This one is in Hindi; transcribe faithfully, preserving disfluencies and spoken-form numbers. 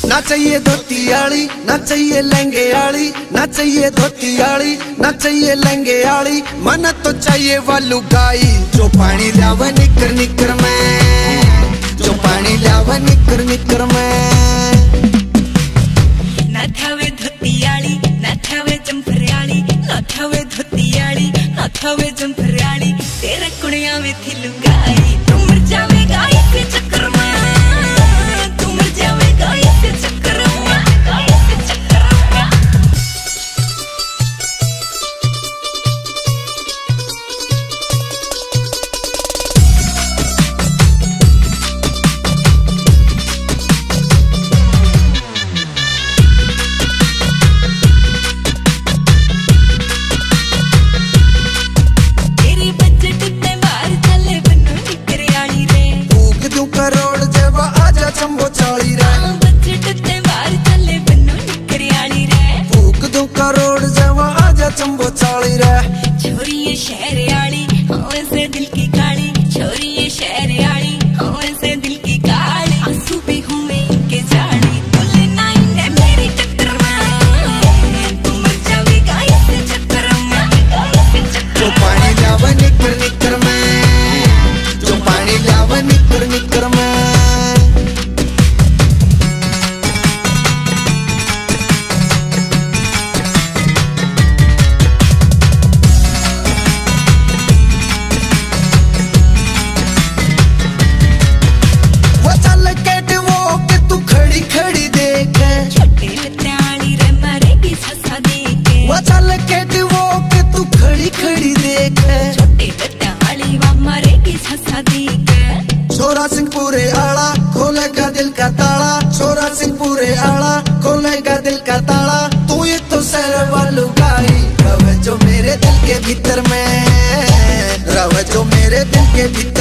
ना चाहिए धोती आली, ना चाहिए लहंगे आली, ना चाहिए धोती आली, ना चाहिए लहंगे आली, मन तो चाहिए वो लुगाई जो पानी लावे निकर निकर में, जो पानी लावे निकर निकर में। ना थावे धोती आली, ना थावे जंफर आली, ना थावे धोती आली, ना थावे जंफर आली, तेरे कुड़िया में थी लुगाई, तू मर जावेगा इस चक्कर में, तू मर जावेगा इस चक्कर में, इस चक्कर में। तेरी बजट ते मार चले बनो निकर आली रे, फूक दूं करोड़ जब आजा चंबो चाली रे, बजट ते मार चले बनो निकर आली रे, फूक दूं करोड़ जब आजा चंबो चाली रे। छोरी ये शहर आली, हाँ से दिल की काली, छोरी ये शहर आली, हाँ से दिल की काली, आंसू भी हूँ मैं इनके जाली, बोले ना इन्हें मेरी टक्कर में, तू मर जावेगा इस चक्कर में, इस चक्कर जो में। पानी लावे निकर निकर में, जो पानी लावे निकर निकर में। वो चल के वो के तू खड़ी खड़ी देख, छोटे लत्याली रे मारेगी ससा देके, वो चल के वो के तू खड़ी खड़ी देख, छोटे लत्याली वा मारेगी ससा देके, छोरा सिंह पूरे आला खोलेगा दिल का ताला, छोरा सिंह पूरे आला खोलेगा दिल का ताला, तू ये तो सर वालू गाई रवे जो मेरे दिल के भीतर में, रवे जो मेरे दिल के भीतर